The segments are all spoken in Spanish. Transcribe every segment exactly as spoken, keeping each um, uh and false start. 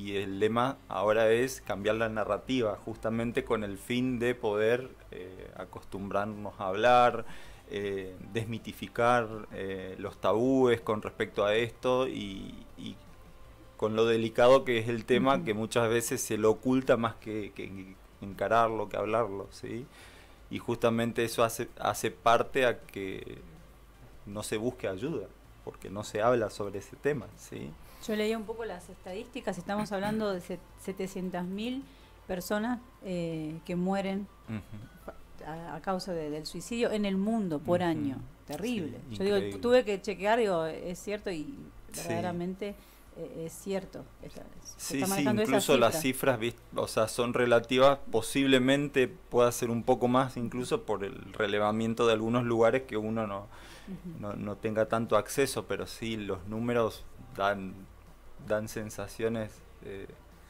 y el lema ahora es cambiar la narrativa, justamente con el fin de poder eh, acostumbrarnos a hablar, eh, desmitificar eh, los tabúes con respecto a esto y, y con lo delicado que es el tema, Ujú. que muchas veces se lo oculta más que, que encararlo, que hablarlo, ¿sí? Y justamente eso hace, hace parte a que no se busque ayuda, porque no se habla sobre ese tema, ¿sí? Yo leía un poco las estadísticas, estamos hablando de set- setecientas mil personas eh, que mueren Ujú, a, a causa de- del suicidio en el mundo por ujú. año. Sí, Terrible. Yo digo, tu- increíble. tuve que chequear, digo, es cierto y Sí. verdaderamente eh, es cierto. Esa- se Sí, está sí, manejando esa incluso las cifra. cifras, vis- o sea, son relativas, posiblemente pueda ser un poco más, incluso por el relevamiento de algunos lugares que uno no, Ujú. no, no tenga tanto acceso, pero sí, los números dan, dan sensaciones eh,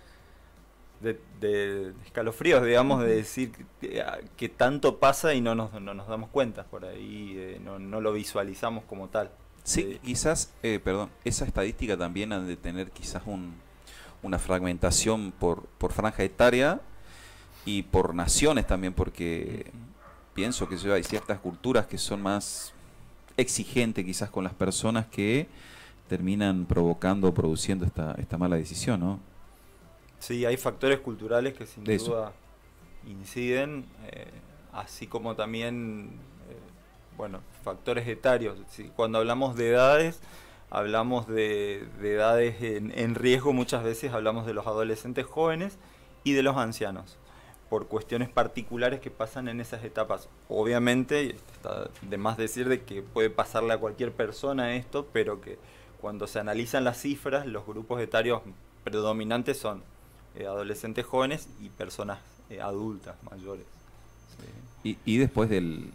de, de escalofríos, digamos, de Ujú. decir que, que tanto pasa y no nos, no nos damos cuenta por ahí, eh, no, no lo visualizamos como tal. Sí, Sí. quizás, eh, perdón, esa estadística también ha de tener quizás un, una fragmentación por, por franja etaria y por naciones también, porque Ujú. pienso que yo- hay ciertas culturas que son más exigentes quizás con las personas que terminan provocando o produciendo esta, esta mala decisión, ¿no? Sí, hay factores culturales que sin De eso. duda inciden, eh, así como también, eh, bueno, factores etarios. Sí, cuando hablamos de edades, hablamos de, de edades en, en riesgo, muchas veces hablamos de los adolescentes jóvenes y de los ancianos, por cuestiones particulares que pasan en esas etapas. Obviamente, está de más decir de que puede pasarle a cualquier persona esto, pero que cuando se analizan las cifras, los grupos etarios predominantes son eh, adolescentes jóvenes y personas eh, adultas, mayores. Sí. Y, y después del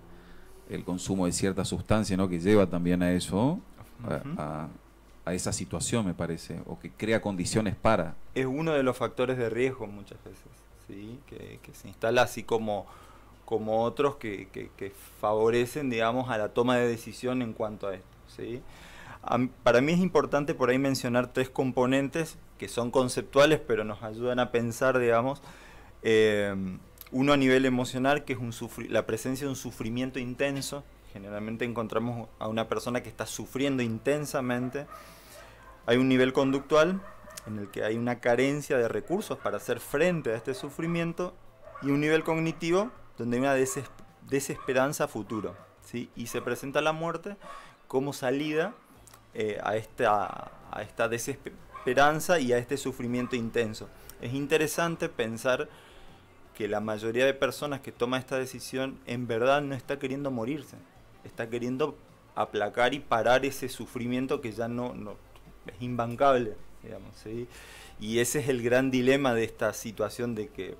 el consumo de cierta sustancia, ¿no? Que lleva también a eso, a, Ujú. a- a esa situación, me parece, o que crea condiciones para. Es uno de los factores de riesgo muchas veces, ¿sí? que, que se instala así como, como otros que, que, que favorecen, digamos, a la toma de decisión en cuanto a esto. ¿Sí? A- para mí es importante por ahí mencionar tres componentes que son conceptuales, pero nos ayudan a pensar, digamos, eh, uno a nivel emocional, que es un sufri- la presencia de un sufrimiento intenso. Generalmente encontramos a una persona que está sufriendo intensamente. Hay un nivel conductual en el que hay una carencia de recursos para hacer frente a este sufrimiento, y un nivel cognitivo donde hay una deses desesperanza a futuro, ¿sí? Y se presenta la muerte como salida eh, a, esta, a esta desesperanza y a este sufrimiento intenso. Es interesante pensar que la mayoría de personas que toma esta decisión en verdad no está queriendo morirse, está queriendo aplacar y parar ese sufrimiento que ya no, no es imbancable, digamos, ¿sí? Y ese es el gran dilema de esta situación de que,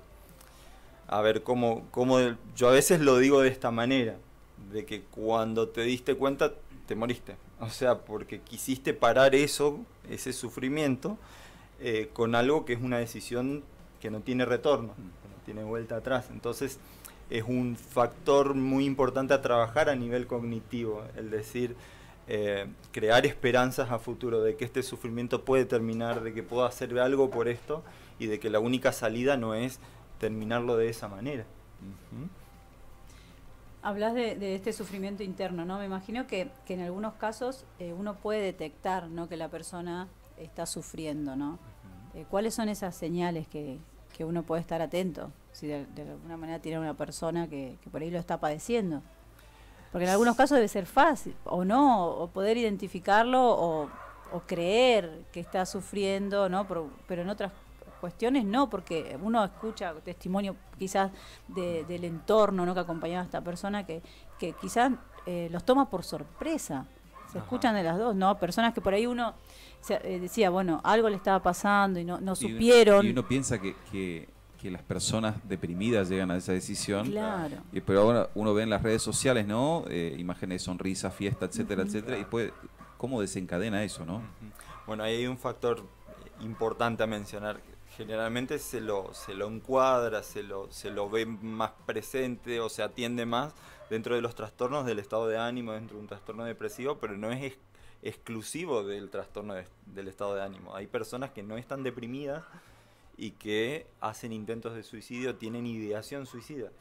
a ver, cómo, cómo yo a veces lo digo de esta manera, de que cuando te diste cuenta te moriste, o sea, porque quisiste parar eso, ese sufrimiento, eh, con algo que es una decisión que no tiene retorno, que no tiene vuelta atrás. Entonces es un factor muy importante a trabajar a nivel cognitivo, el decir, eh, crear esperanzas a futuro de que este sufrimiento puede terminar, de que puedo hacer algo por esto y de que la única salida no es terminarlo de esa manera. Uh-huh. Hablas de, de este sufrimiento interno, ¿no? Me imagino que, que en algunos casos eh, uno puede detectar, ¿no?, que la persona está sufriendo, ¿no? Eh, ¿Cuáles son esas señales que, que uno puede estar atento? Si de, de alguna manera tiene una persona que, que por ahí lo está padeciendo. Porque en algunos casos debe ser fácil, o no, o poder identificarlo, o, o creer que está sufriendo, ¿no? Pero, pero en otras cuestiones no, porque uno escucha testimonio quizás de, del entorno, ¿no?, que acompañaba a esta persona, que, que quizás eh, los toma por sorpresa. Se Ajá. escuchan de las dos, ¿no? Personas que por ahí uno se, eh, decía, bueno, algo le estaba pasando y no, no Y, supieron. y uno piensa que, que, que las personas deprimidas llegan a esa decisión. Claro. Y, pero ahora uno ve en las redes sociales, ¿no? Eh, imágenes de sonrisa, fiesta, etcétera, Uh-huh. etcétera. Y puede, ¿cómo desencadena eso, no? Uh-huh. Bueno, ahí hay un factor importante a mencionar. Generalmente se lo, se lo encuadra, se lo, se lo ve más presente o se atiende más dentro de los trastornos del estado de ánimo, dentro de un trastorno depresivo, pero no es exclusivo del trastorno de, del estado de ánimo. Hay personas que no están deprimidas y que hacen intentos de suicidio, tienen ideación suicida.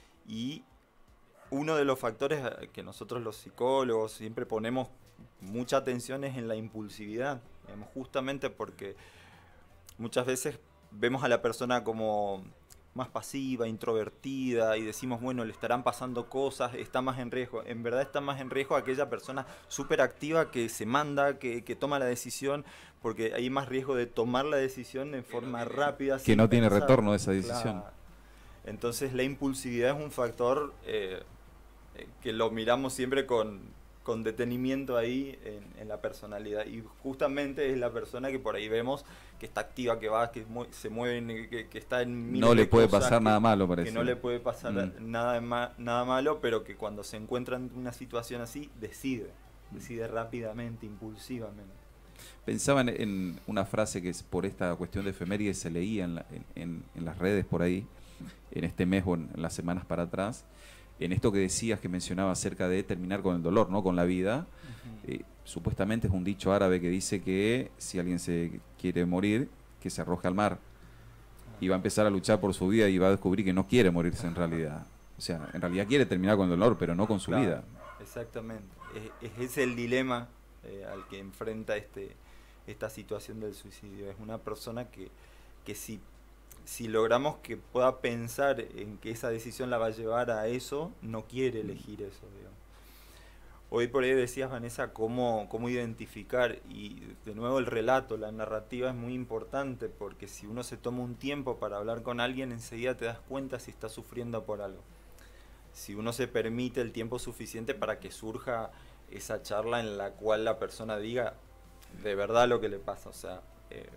Y uno de los factores que nosotros los psicólogos siempre ponemos mucha atención es en la impulsividad, digamos, justamente porque muchas veces vemos a la persona como más pasiva, introvertida, y decimos, bueno, le estarán pasando cosas, está más en riesgo. En verdad está más en riesgo aquella persona súper activa que se manda, que, que toma la decisión, porque hay más riesgo de tomar la decisión en forma que rápida. Que no tiene pensar. retorno de esa decisión. Claro. Entonces la impulsividad es un factor eh, que lo miramos siempre con... con detenimiento ahí en, en la personalidad, y justamente es la persona que por ahí vemos que está activa, que va, que mu se mueve, que, que está en no le puede pasar que, nada malo, parece. Que no le puede pasar mm. nada, ma nada malo, pero que cuando se encuentra en una situación así, decide, decide rápidamente, impulsivamente. Pensaba en, en una frase que por esta cuestión de efemérides se leía en, la, en, en, en las redes por ahí, en este mes o en, en las semanas para atrás, en esto que decías, que mencionaba acerca de terminar con el dolor, ¿no? Con la vida. Uh-huh. eh, supuestamente es un dicho árabe que dice que si alguien se quiere morir, que se arroje al mar. Uh-huh. Y va a empezar a luchar por su vida y va a descubrir que no quiere morirse en realidad. O sea, en realidad quiere terminar con el dolor, pero no con su claro, vida. Exactamente. Es, es el dilema eh, al que enfrenta este, esta situación del suicidio. Es una persona que, que si... si logramos que pueda pensar en que esa decisión la va a llevar a eso, no quiere elegir eso, digamos. Hoy por ahí decías, Vanessa, cómo, cómo identificar, y de nuevo el relato, la narrativa es muy importante, porque si uno se toma un tiempo para hablar con alguien, enseguida te das cuenta si está sufriendo por algo. Si uno se permite el tiempo suficiente para que surja esa charla en la cual la persona diga de verdad lo que le pasa, o sea, eh,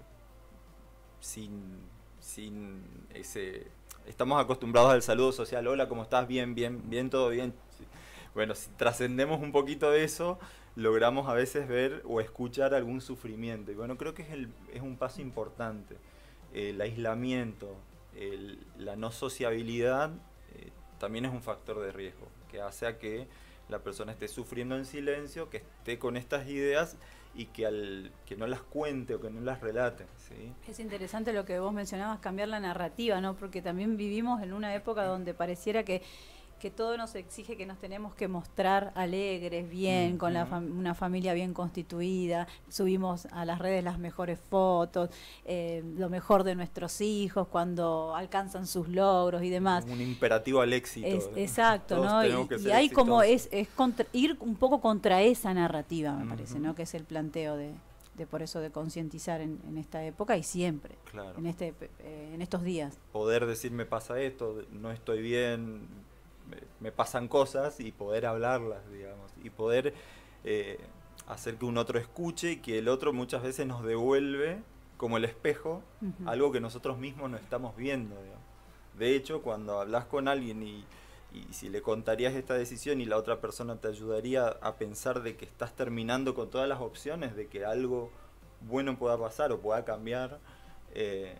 sin... sin ese... Estamos acostumbrados al saludo social, hola, ¿cómo estás? Bien, bien, bien, todo bien. Bueno, si trascendemos un poquito de eso, logramos a veces ver o escuchar algún sufrimiento. Y bueno, creo que es, el, es un paso importante. El aislamiento, el, la no sociabilidad, eh, también es un factor de riesgo, que hace a que la persona esté sufriendo en silencio, que esté con estas ideas y que, al, que no las cuente o que no las relate, ¿sí? Es interesante lo que vos mencionabas, cambiar la narrativa, ¿no? Porque también vivimos en una época donde pareciera que, que todo nos exige que nos tenemos que mostrar alegres, bien, uh-huh. con la fam una familia bien constituida, subimos a las redes las mejores fotos, eh, lo mejor de nuestros hijos cuando alcanzan sus logros y demás. Un imperativo al éxito. Es, exacto, ¿no? Y, y hay exitosos. Como es, es contra, ir un poco contra esa narrativa, me uh-huh. parece, ¿no? Que es el planteo de, de por eso de concientizar en, en esta época y siempre, claro. en, este, eh, en estos días. Poder decir me pasa esto, no estoy bien, me, me pasan cosas, y poder hablarlas, digamos, y poder eh, hacer que un otro escuche y que el otro muchas veces nos devuelve como el espejo, uh-huh. algo que nosotros mismos no estamos viendo, digamos. De hecho, cuando hablas con alguien y, y si le contarías esta decisión y la otra persona te ayudaría a pensar de que estás terminando con todas las opciones de que algo bueno pueda pasar o pueda cambiar, eh,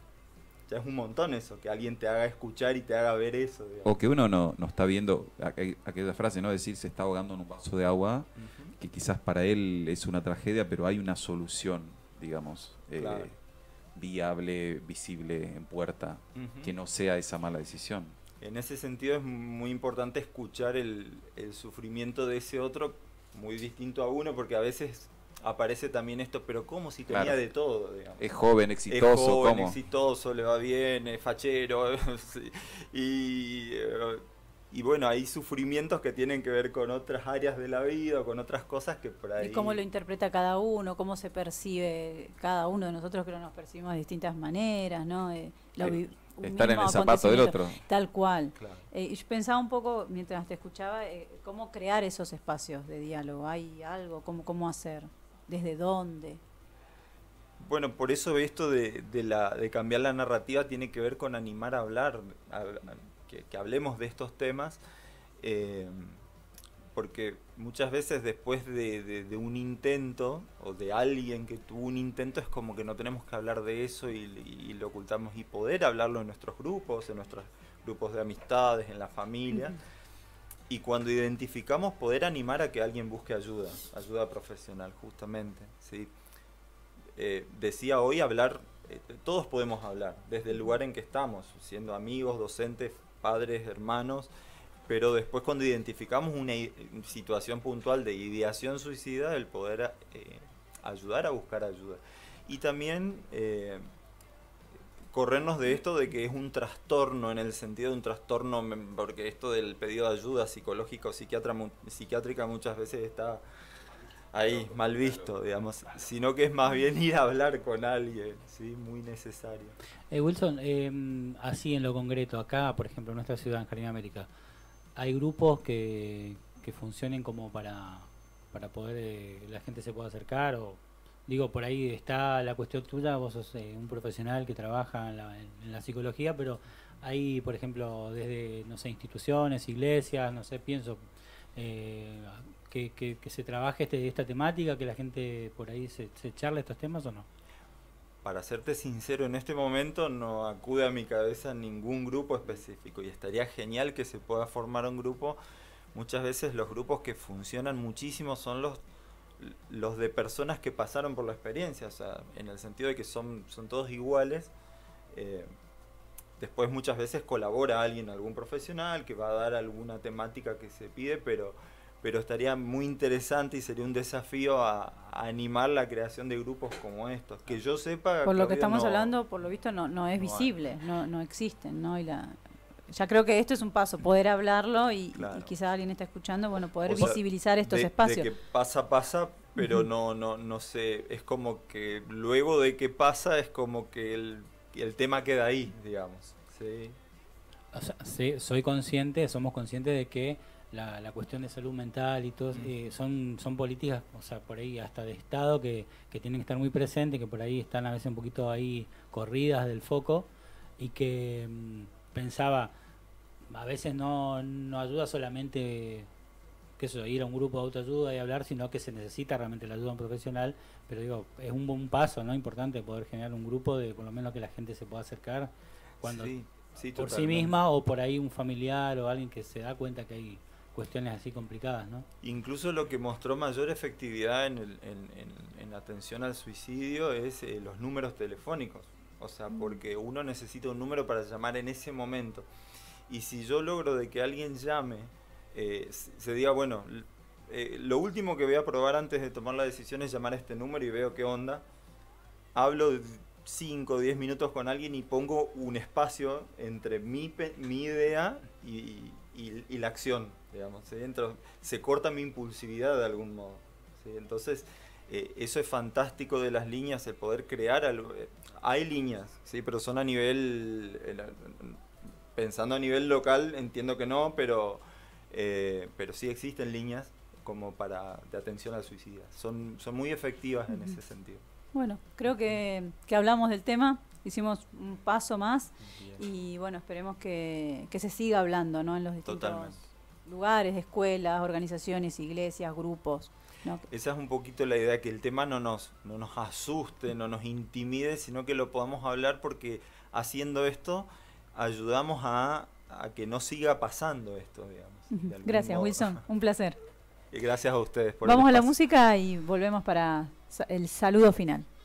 ya es un montón eso, que alguien te haga escuchar y te haga ver eso, digamos. O que uno no, no está viendo aqu aquella frase, ¿no? Decir, se está ahogando en un vaso de agua, uh-huh. que quizás para él es una tragedia, pero hay una solución, digamos, claro. eh, viable, visible, en puerta, uh-huh. que no sea esa mala decisión. En ese sentido es muy importante escuchar el, el sufrimiento de ese otro, muy distinto a uno, porque a veces aparece también esto, pero ¿cómo si tenía claro. de todo? Digamos. Es joven, exitoso, es joven, ¿cómo? exitoso, le va bien, es fachero, sí. y, y bueno, hay sufrimientos que tienen que ver con otras áreas de la vida, con otras cosas que por ahí... Y cómo lo interpreta cada uno, cómo se percibe cada uno de nosotros, que nos percibimos de distintas maneras, ¿no? Eh, lo eh, estar en el zapato del otro. Tal cual. Claro. Eh, y yo pensaba un poco, mientras te escuchaba, eh, cómo crear esos espacios de diálogo. ¿Hay algo? ¿Cómo, cómo hacer? ¿Desde dónde? Bueno, por eso esto de, de, la, de cambiar la narrativa tiene que ver con animar a hablar, a, a, que, que hablemos de estos temas, eh, porque muchas veces después de, de, de un intento, o de alguien que tuvo un intento, es como que no tenemos que hablar de eso y, y lo ocultamos, y poder hablarlo en nuestros grupos, en nuestros grupos de amistades, en la familia, uh-huh. y cuando identificamos, poder animar a que alguien busque ayuda, ayuda profesional, justamente, ¿sí? Eh, decía hoy hablar, eh, todos podemos hablar, desde el lugar en que estamos, siendo amigos, docentes, padres, hermanos, pero después cuando identificamos una situación puntual de ideación suicida, el poder eh, ayudar a buscar ayuda. Y también eh, corrernos de esto de que es un trastorno, en el sentido de un trastorno, porque esto del pedido de ayuda psicológica o psiquiatra, psiquiátrica muchas veces está ahí mal visto, digamos, sino que es más bien ir a hablar con alguien, ¿sí? Muy necesario. Eh, Wilson, eh, así en lo concreto, acá, por ejemplo, en nuestra ciudad, en Jardín América, ¿hay grupos que, que funcionen como para, para poder eh, la gente se pueda acercar? O digo, por ahí está la cuestión tuya, vos sos eh, un profesional que trabaja en la, en, en la psicología, pero hay, por ejemplo, desde, no sé, instituciones, iglesias, no sé, pienso... Eh, Que, que, que se trabaje este, esta temática, que la gente por ahí se, se charle estos temas, ¿o no? Para serte sincero, en este momento no acude a mi cabeza ningún grupo específico y estaría genial que se pueda formar un grupo. Muchas veces los grupos que funcionan muchísimo son los, los de personas que pasaron por la experiencia, o sea, en el sentido de que son, son todos iguales. Eh, después muchas veces colabora alguien, algún profesional que va a dar alguna temática que se pide, pero... pero estaría muy interesante y sería un desafío a, a animar la creación de grupos como estos. Que yo sepa... Por lo que estamos no, hablando, por lo visto, no, no es no visible, no, no existen, ¿no? Y la, ya creo que esto es un paso, poder hablarlo y, claro. y quizás alguien está escuchando, bueno, poder o sea, visibilizar estos de, espacios. De que pasa, pasa, pero uh-huh. no, no, no sé, es como que luego de que pasa es como que el, el tema queda ahí, digamos. Sí. O sea, sí, soy consciente, somos conscientes de que La, la cuestión de salud mental y todo, eh, son son políticas, o sea, por ahí hasta de Estado que, que tienen que estar muy presentes, que por ahí están a veces un poquito ahí corridas del foco y que mmm, pensaba, a veces no, no ayuda solamente que eso, ir a un grupo de autoayuda y hablar, sino que se necesita realmente la ayuda de un profesional, pero digo, es un buen paso, ¿no? Importante poder generar un grupo de por lo menos que la gente se pueda acercar cuando Sí, sí, por totalmente. sí misma o por ahí un familiar o alguien que se da cuenta que hay cuestiones así complicadas, ¿no? Incluso lo que mostró mayor efectividad en, el, en, en, en la atención al suicidio es eh, los números telefónicos. O sea, porque uno necesita un número para llamar en ese momento. Y si yo logro de que alguien llame, eh, se diga, bueno, eh, lo último que voy a probar antes de tomar la decisión es llamar a este número y veo qué onda. Hablo cinco o diez minutos con alguien y pongo un espacio entre mi, mi idea y, y, y la acción, digamos, ¿sí? Entonces, se corta mi impulsividad de algún modo, ¿sí? Entonces, eh, eso es fantástico de las líneas, el poder crear algo. Eh, hay líneas, ¿sí? Pero son a nivel, eh, pensando a nivel local, entiendo que no, pero, eh, pero sí existen líneas como para de atención al suicidio. Son, son muy efectivas en ese sentido. Bueno, creo que, que hablamos del tema, hicimos un paso más. Bien. Y bueno, esperemos que, que se siga hablando, ¿no? En los distintos Totalmente. lugares, escuelas, organizaciones, iglesias, grupos, ¿no? Esa es un poquito la idea, que el tema no nos, no nos asuste, no nos intimide, sino que lo podamos hablar, porque haciendo esto ayudamos a, a que no siga pasando esto, digamos. Gracias, modo. Wilson, un placer. Y gracias a ustedes por Vamos a la música y volvemos para el saludo final.